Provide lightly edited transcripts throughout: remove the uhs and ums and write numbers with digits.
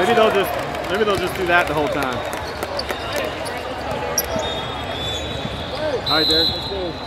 Maybe they'll just do that the whole time. All right, Derek, let's go.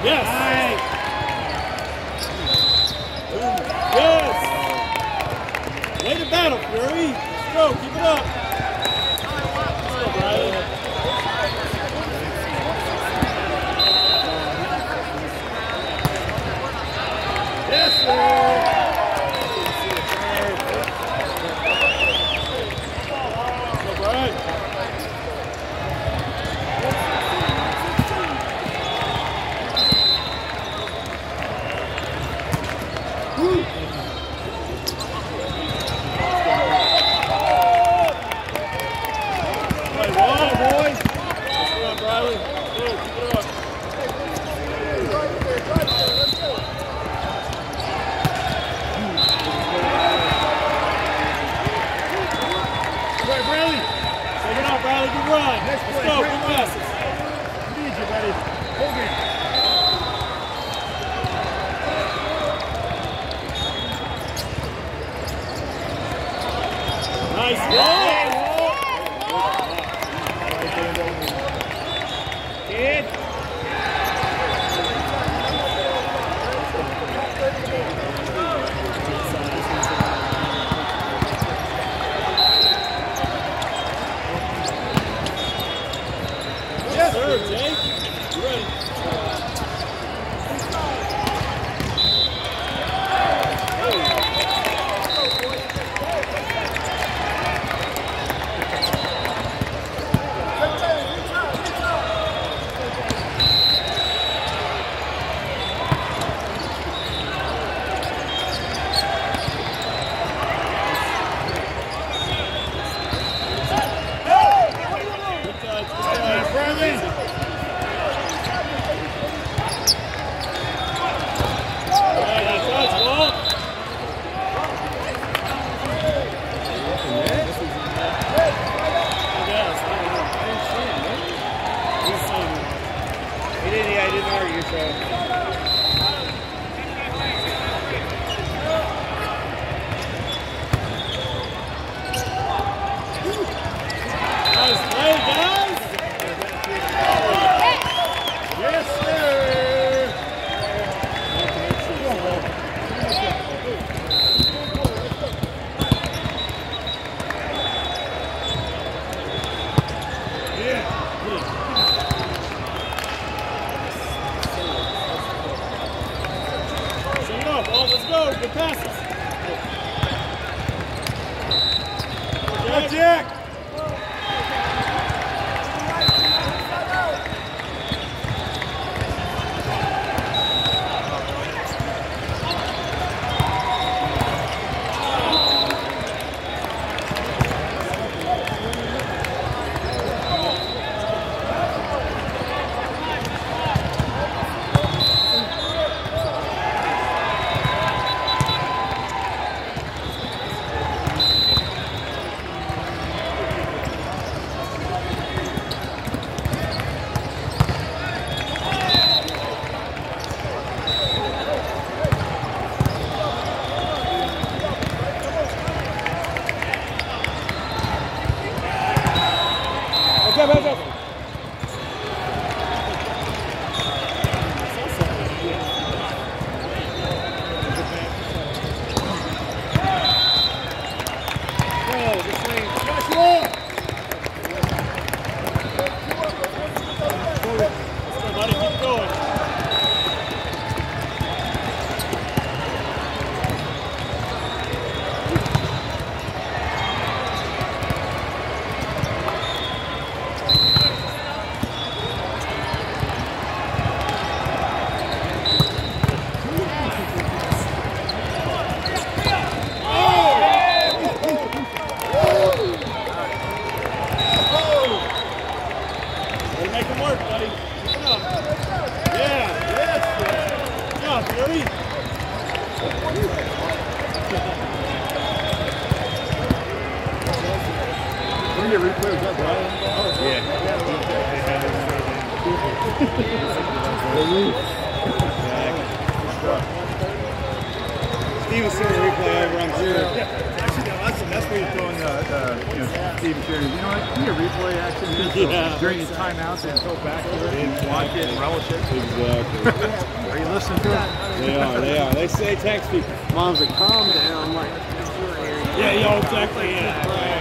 Yes. Nice. Yes. Way to battle, Fury. Let's go. Keep it up. Let's go, Bradley. Yes, sir. Let's go, Brian. Good run. Let's go. Good passes. Need you, buddy. Hold it. Nice ball. Kid. Jake, you ready? I didn't argue, so. Nice play, guys! Yes, sir! Let's go, good passes. Go, Jack. Let's go. Make him work, buddy. Come on. Yeah, yes. Good job, Billy. Can we get replay of that, Brian? Yeah. Steve was seeing a replay over, I'm sure. Yeah. Actually, no, That's where you're throwing Steve Sherry. You know what? Can you replay action during the timeouts and go back to it and watch it and relish it? Exactly. Are you listening to it? They are. They say text people. Mom's like, calm down. I'm like, yeah, yo, exactly. Yeah, right.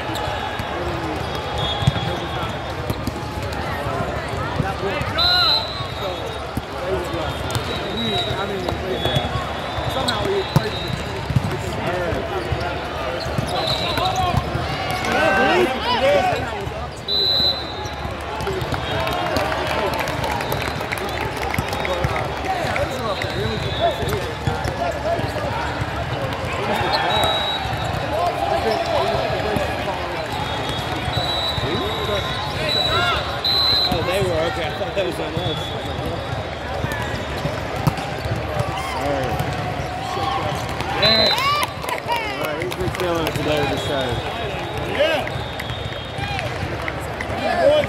somehow he played Oh, they were okay. I thought that was on us. Yeah. All right, he's been killing it today with this side. Yeah. Boys.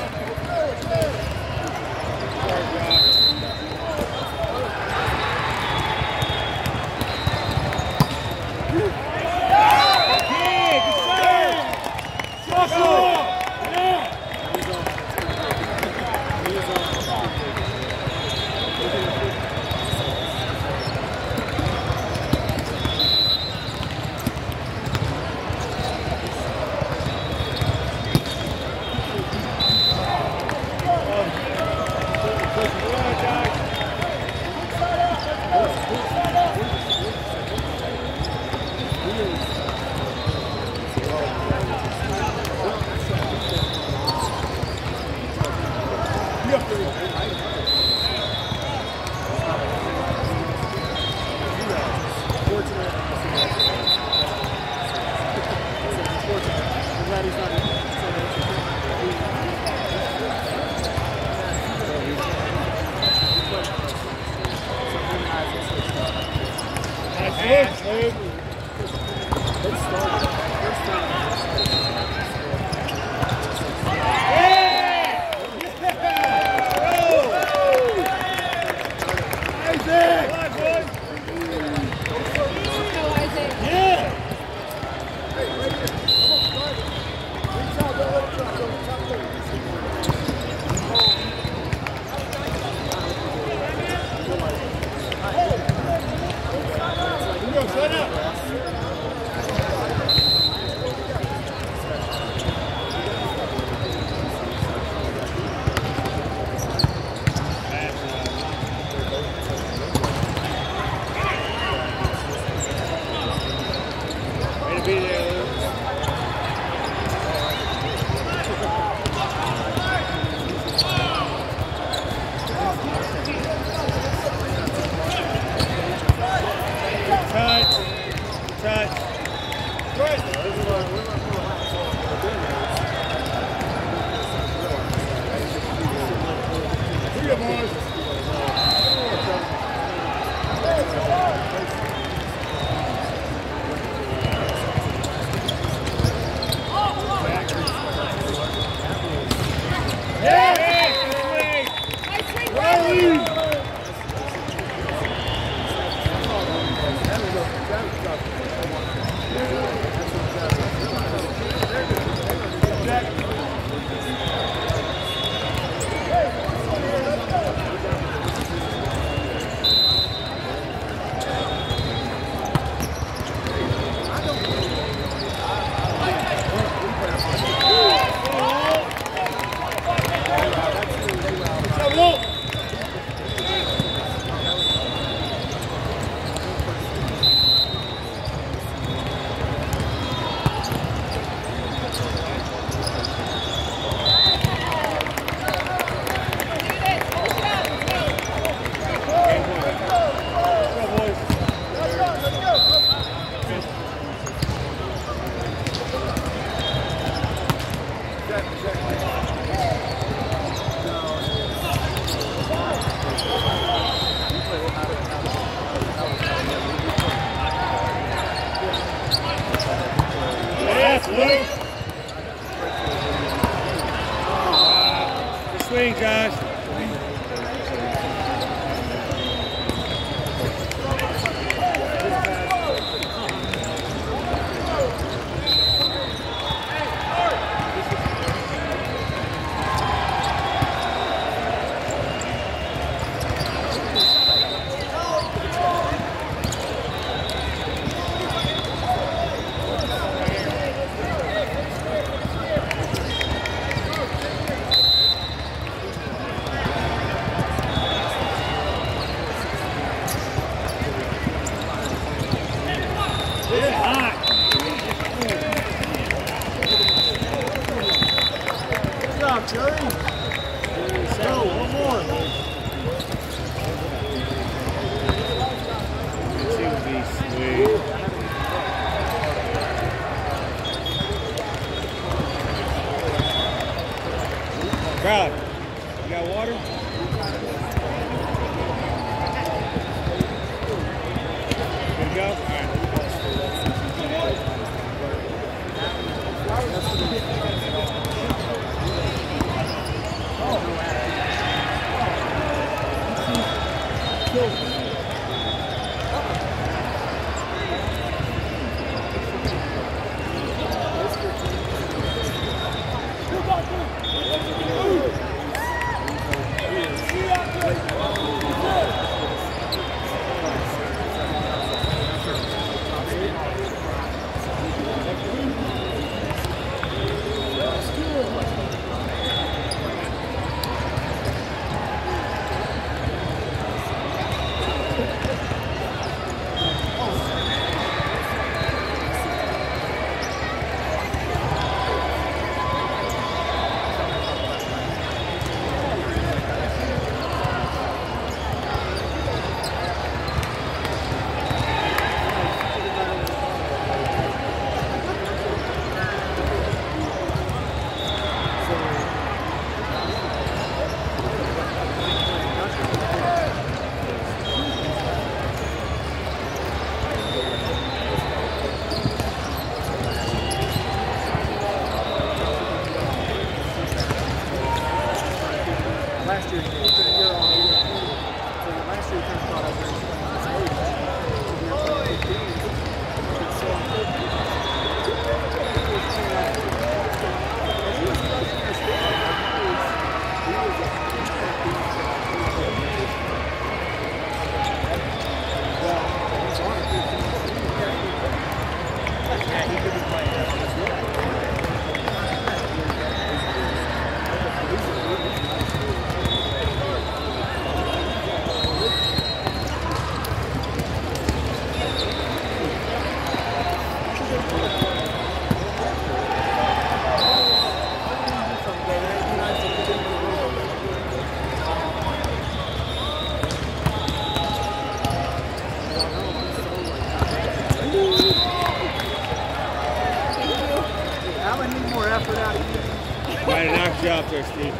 Might have knocked you out there, Steve.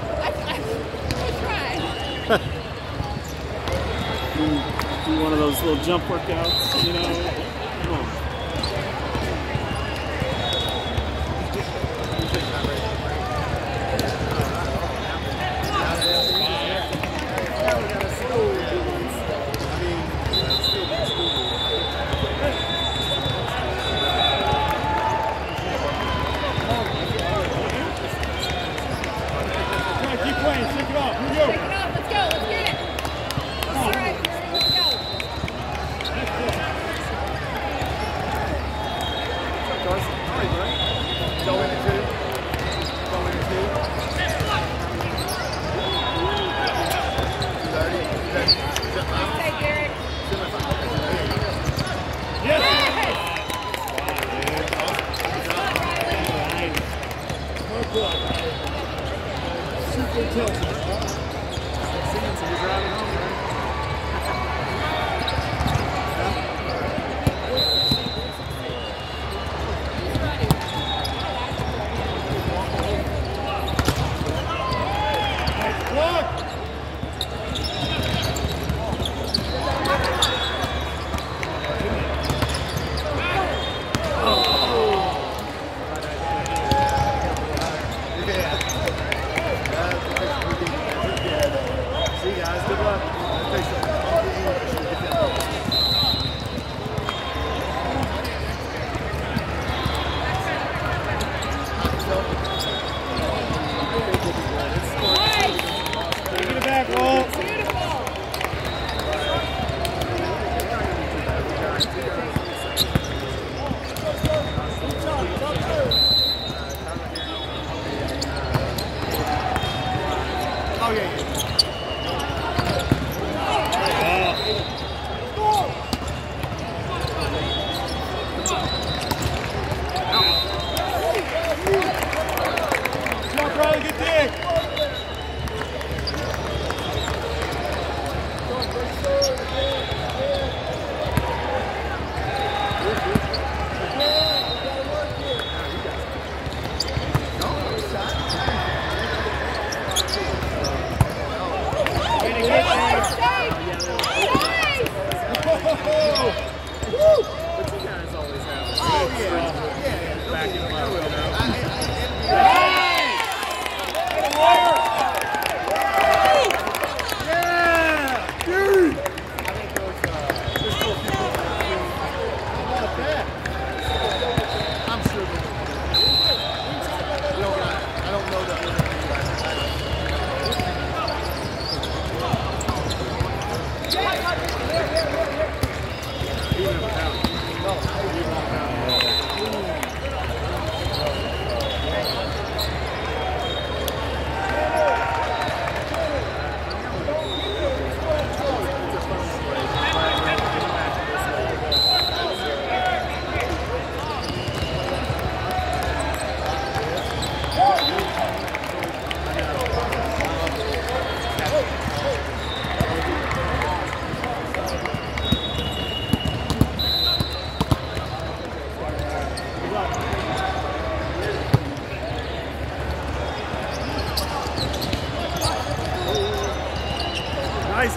I tried. Do one of those little jump workouts, you know. Come on. Keep playing, shake it off. Here we go. Shake it off. Let's go. Let's get it. All right, let's go.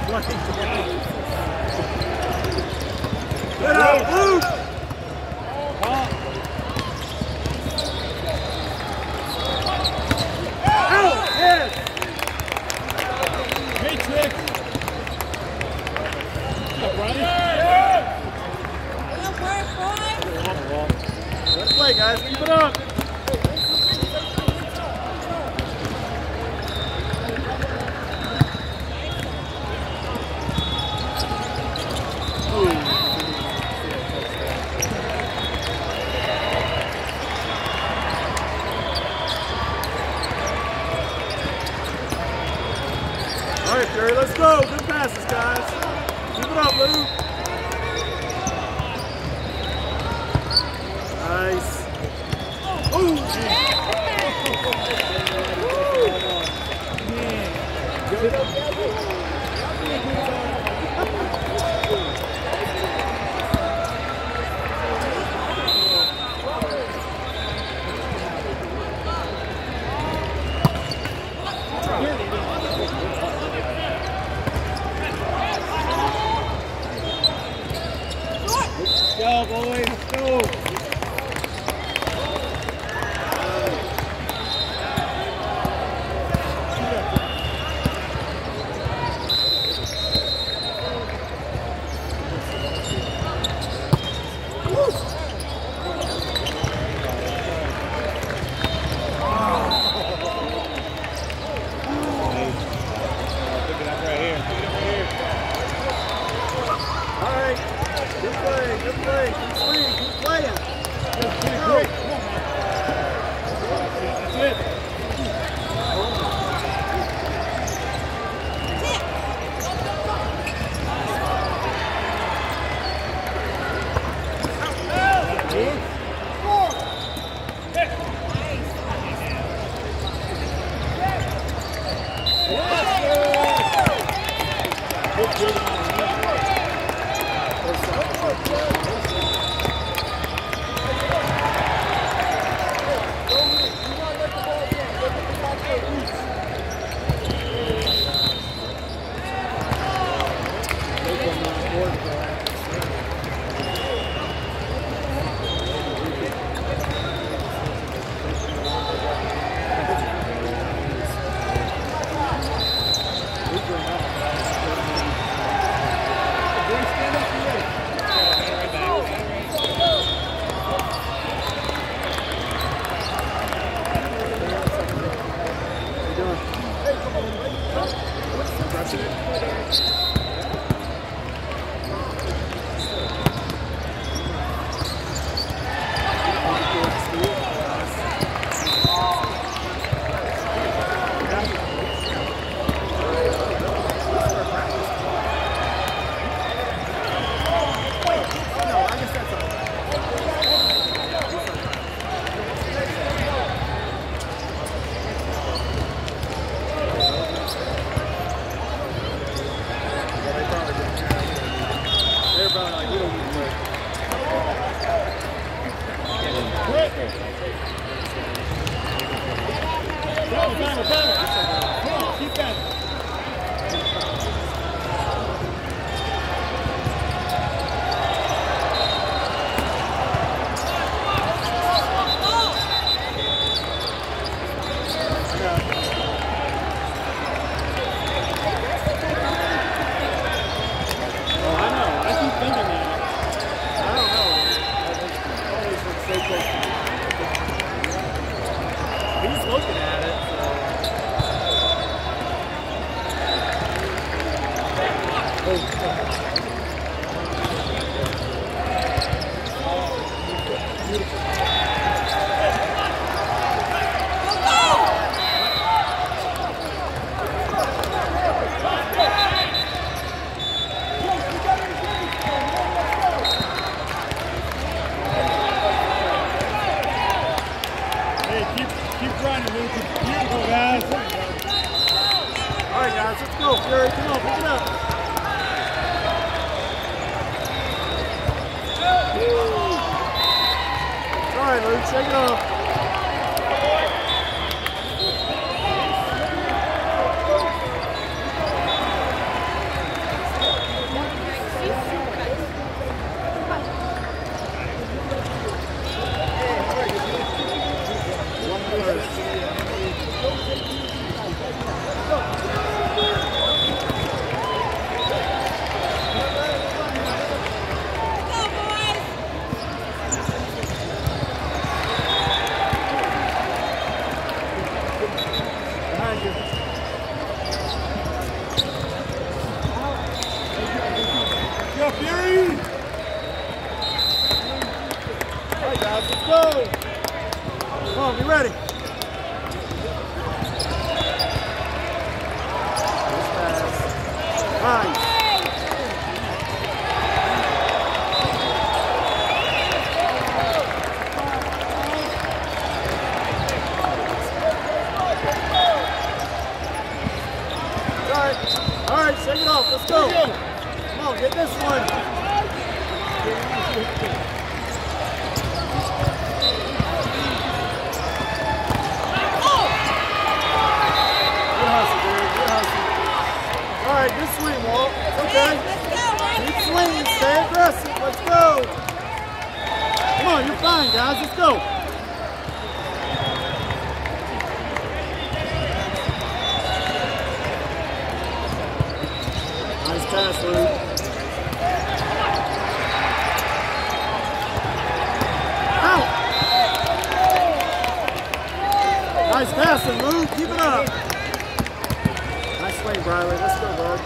Get out, Luke! Out! Yes! Great trick! What's up, Ronnie? Good play, guys. Keep it up. All right, Fury, let's go. Good passes, guys. Keep it up, Lou. Nice. Ooh. Let's go, boy. Let's go. Shake it off. Fury! All right, guys, let's go. Come on, be ready. Nice. All right, shake it off. Let's go. Come on, get this one. Good hustle, dude. Good hustle. All right, good swing, Walt. It's okay. Keep swinging. Stay aggressive. Let's go. Come on, you're fine, guys. Let's go. Nice pass, Luke. Out. Nice passing, Luke. Keep it up. Nice swing, Briley. Let's go, bud.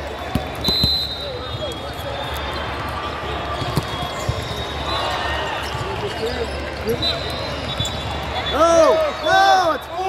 No! No! It's 4!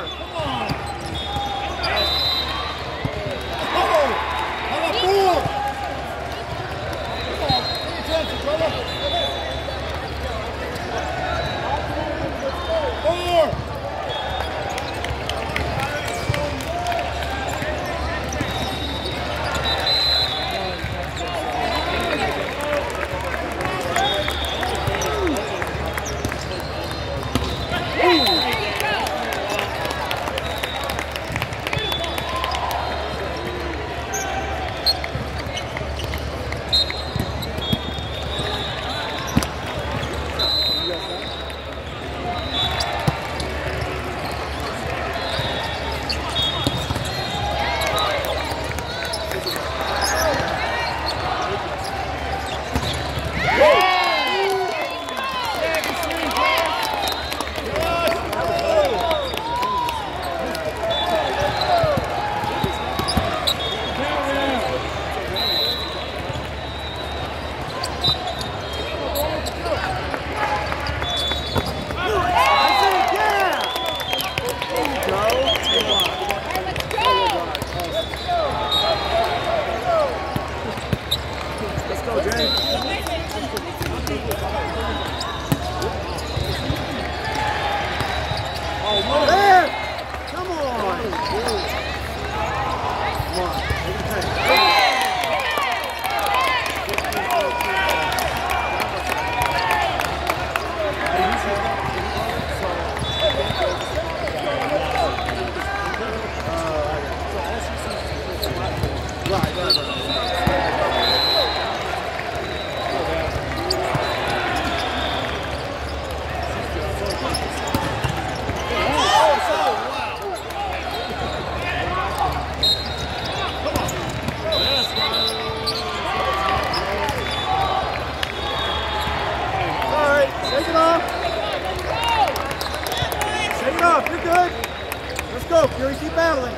You're good. Let's go, Fury. Keep battling.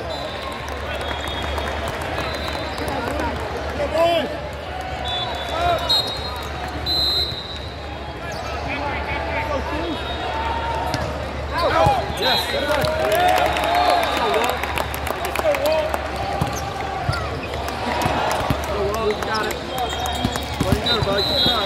Good boy. Yes. You got it. What do you do, bud? Keep it up.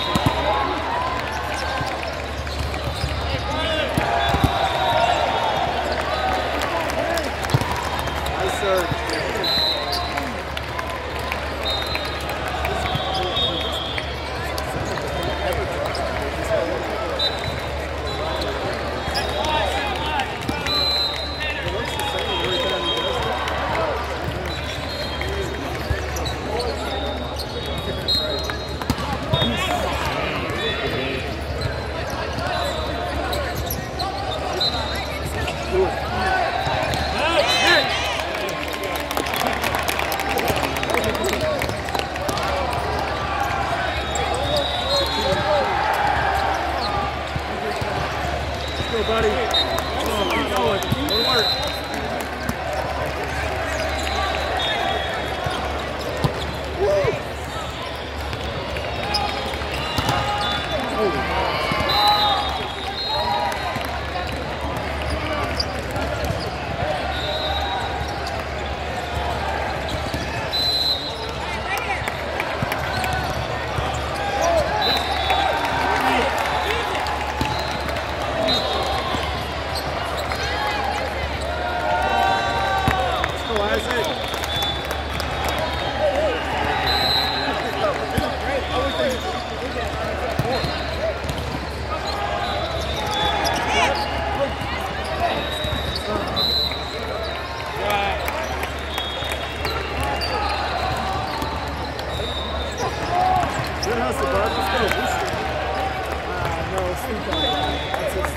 Peace. hustle, bud. Let's go. No, sleep on it. That's it.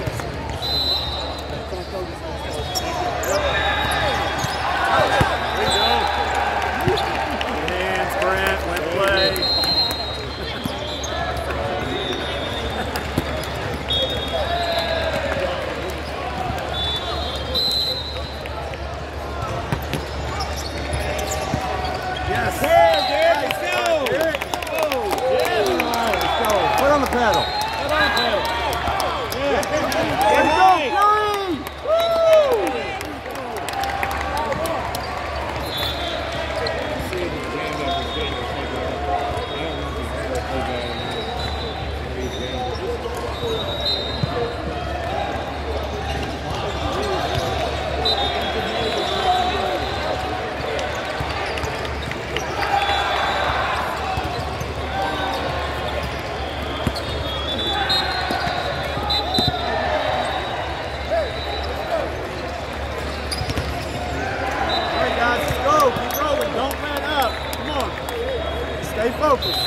There you go. Good hands, Brent. Let play. Yes. Let's go. Put on the pedal. Let's go, Fury! Woo! Stay focused.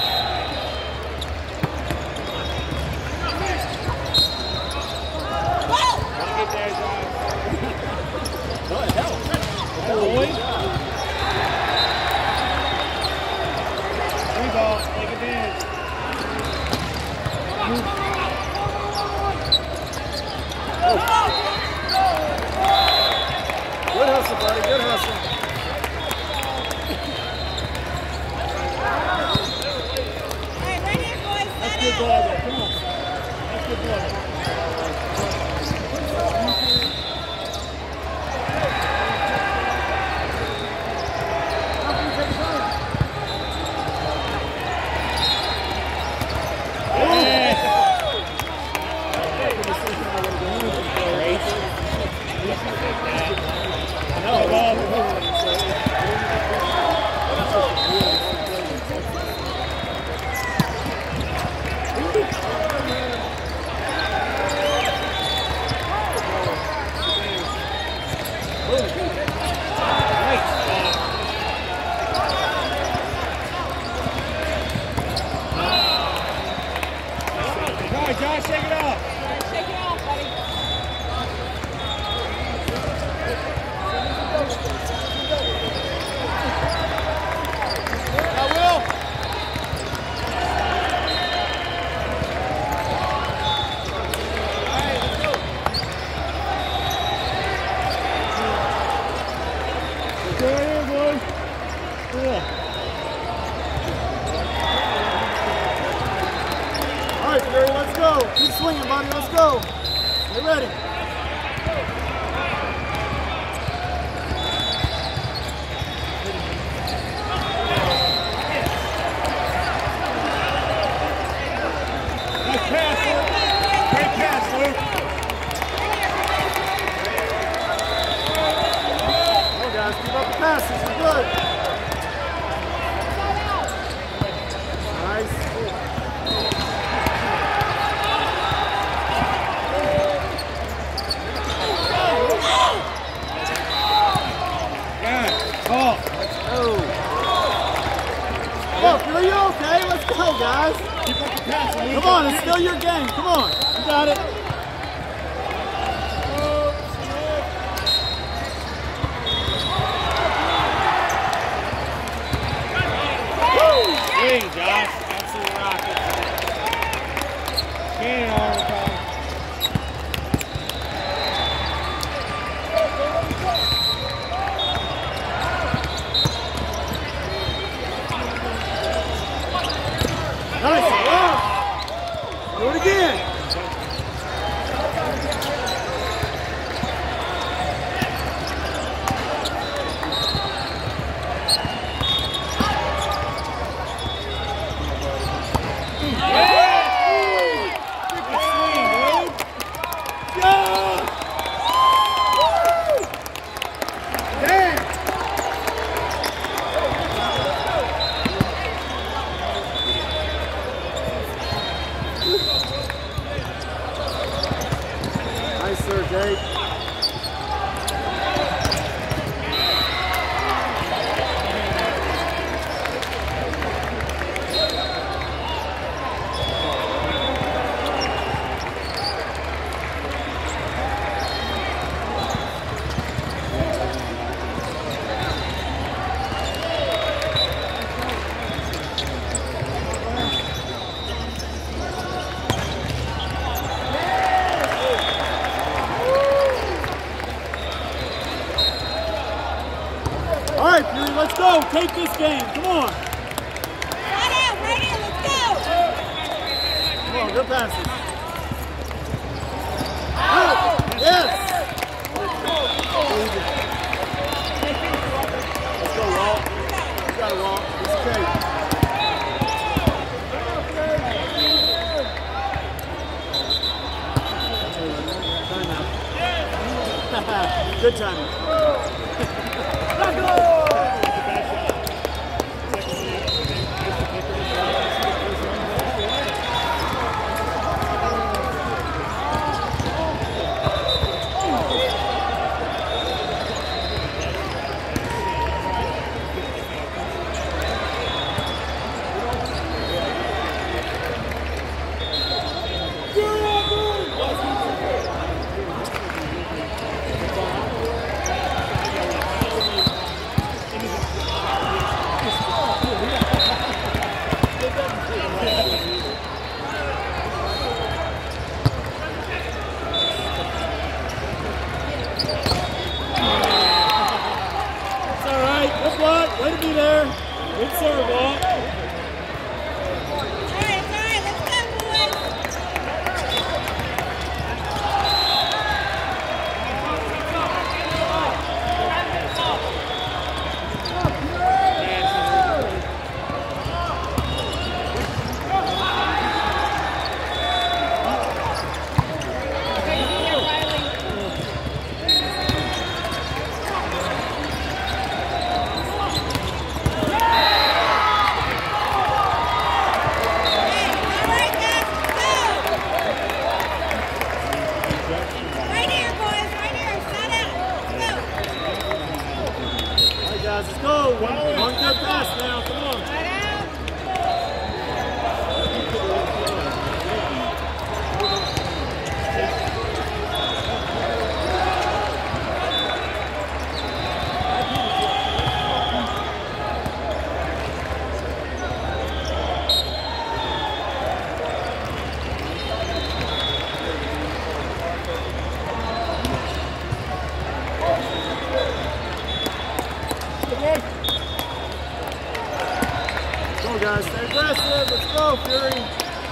Take a dance. Good hustle, buddy. Good hustle. Good ball, though. Come on. That's good ball. Josh, shake it off. Shake it off, buddy. I will. Go right here, boys. Yeah. All right, Fury, let's go. Keep swinging, buddy. Let's go. Get ready. Nice pass, Luke. Great pass, Luke. Come on, guys. Keep up the passes. You're good. Nice. Ball. Oh. Look, are you okay? Let's go, guys. Keep up the pass, Luke. Come on, it's still your game. Come on. You got it. Swing, Josh. Absolutely rocket. Cannon arm, Tom. Nice. Wow. Do it again. take this game. Come on. Right out, right in, let's go. Come on, good passes. Yes. Let's go, Walt. You got it, Walt. It's okay. Good timing. Let's go! Way to be there. Good serve, Walt. All right, let's go, boys. Let's go. One good pass now. Come on. Come on, guys. Stay aggressive. Let's go, Fury.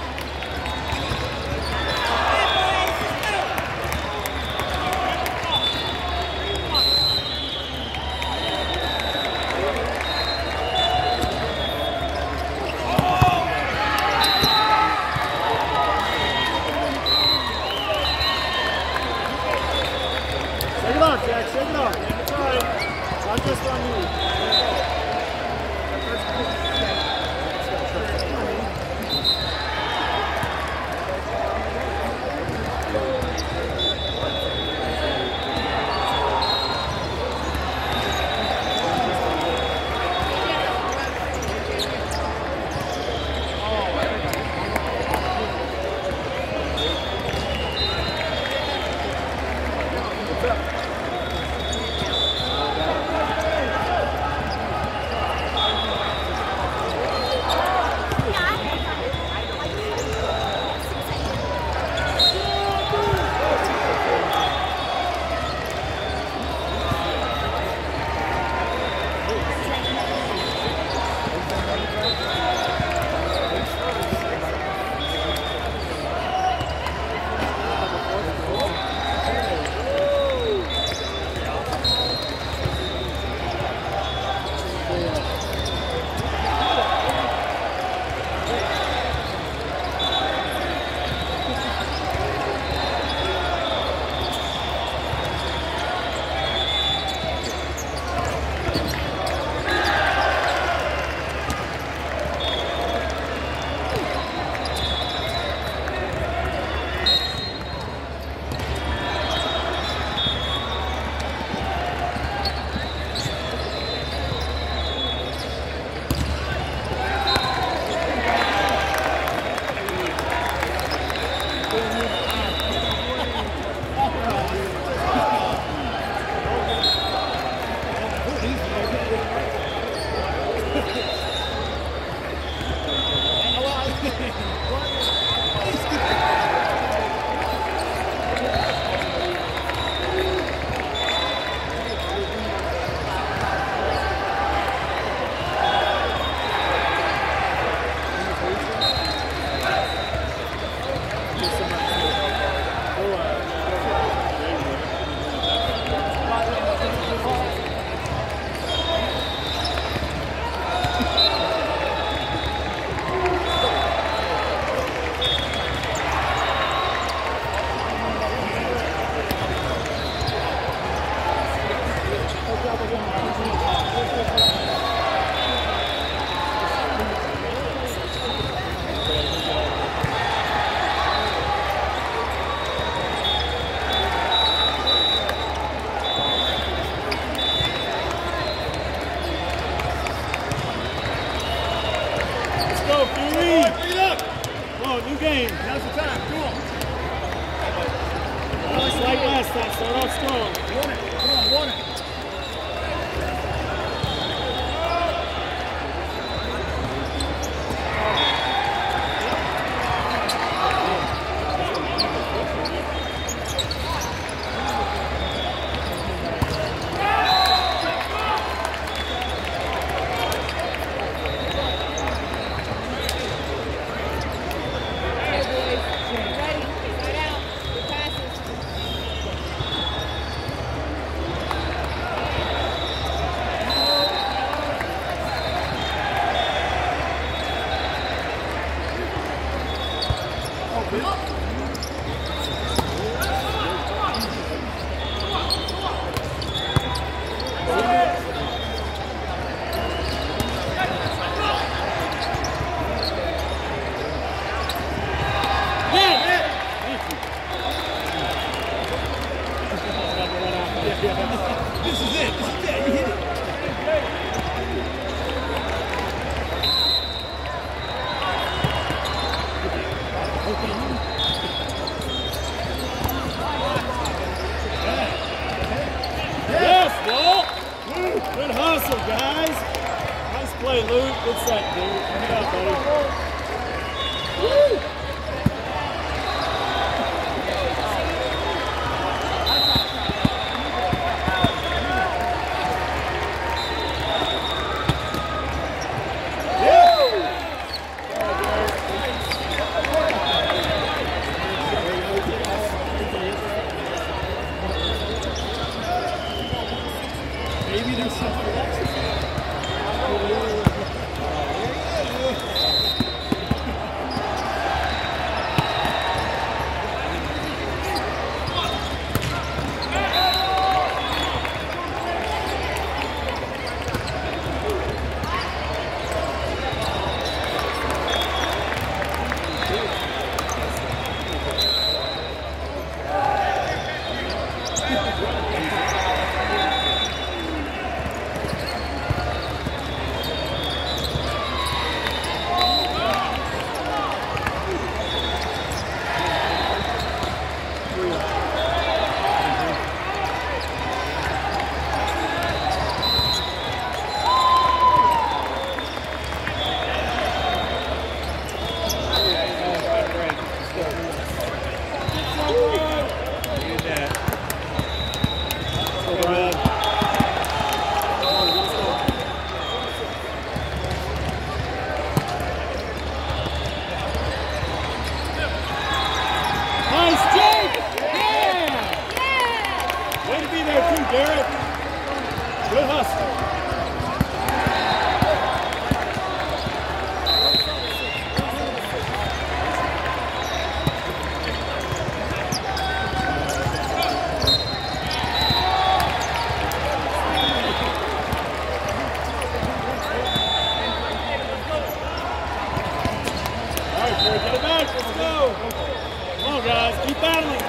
Shake it off, Jack. Shake it off. It's all right. Not just on you. speed. Come on, new game. Now's the time. Come on. Just like last time, start off strong. Want it. Come on, want it. This is it. You hit it. Yes, Walt. Good hustle, guys. Nice play, Luke. Good set, dude. Good job, buddy. Woo! Maybe there's something else. Garrett. Good hustle. All right, boys, get it back. Let's go. Come on, guys. Keep battling.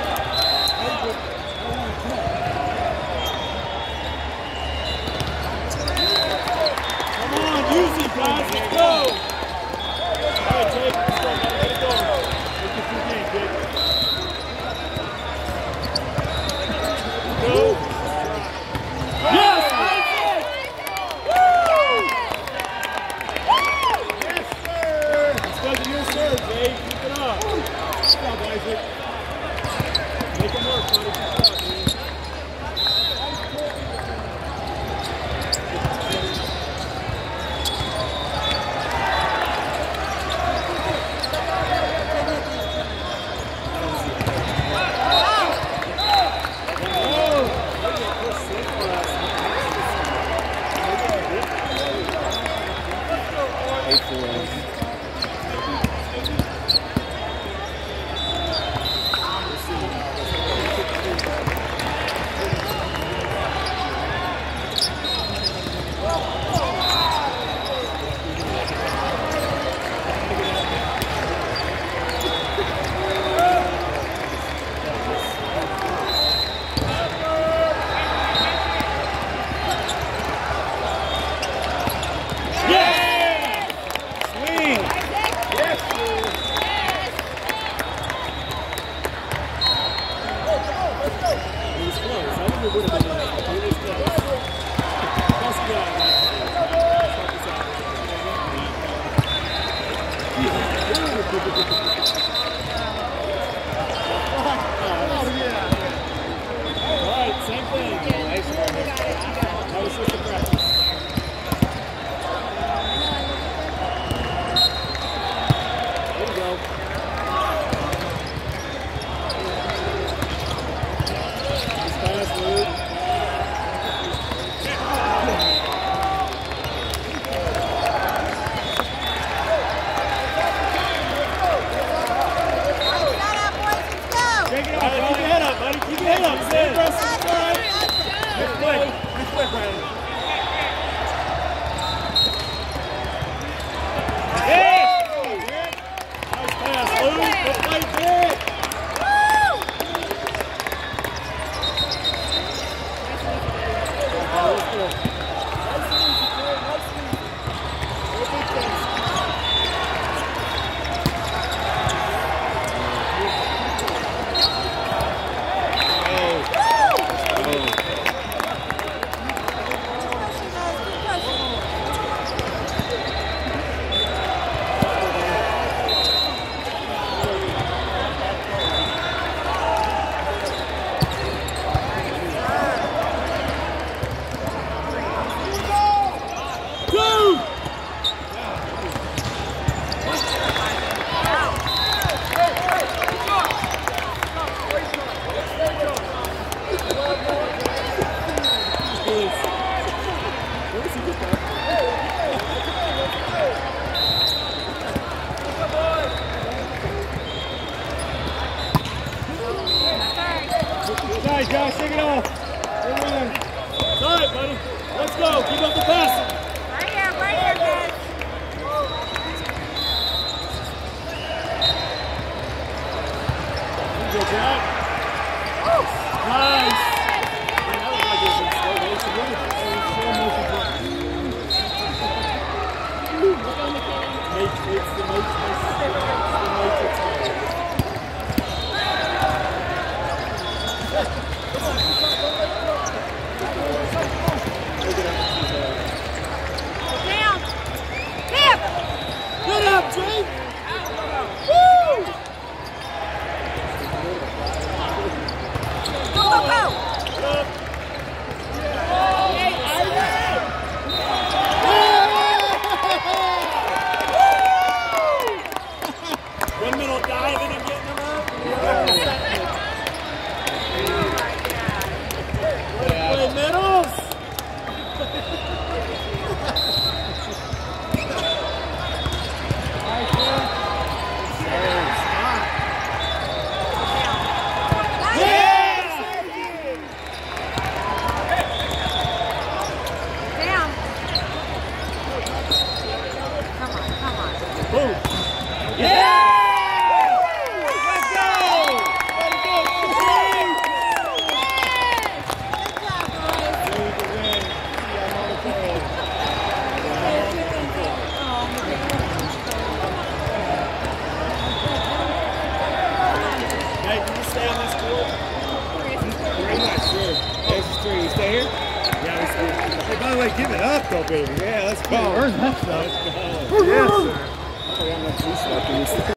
Use it, guys. Let's go. All right, Jake. Let's go. Let it go. Look at your game, Jake. Go. Yes, that's it. Woo! Yes, sir. It's because of your serve, Jake. Keep it up. Good job, Isaac. Make it work, buddy. Good job, man. Alright, same thing. Nice one. That was just a practice. There you go. Nice pass, Luke. Keep your head up, buddy. Keep your head up. Stay aggressive. It's all right. Nice play. Nice play, Brandon. Yeah! Nice pass, Luke. Good play, Dick. Nice, Josh, take it off. Good run. It's all right, buddy. Let's go. Keep up the passing. Right here, guys. Good job. Nice. Man, that looked like it was in slow motion. Look at that. It was slow motion. It's the Matrix. Down. Hip. Good up, Jake. Woo. Go, go, go. Windmill diving and getting them up. Play middles. Down. Come on. Boom. Yeah! Let's go! Hey, can you stay on this court? I'm not sure. This is true. You stay here? Yeah, we stay here. Hey, by the way, give it up though, baby. Yeah, let's go. Earn that stuff. Let's go. Yes, sir. I'm not too slow.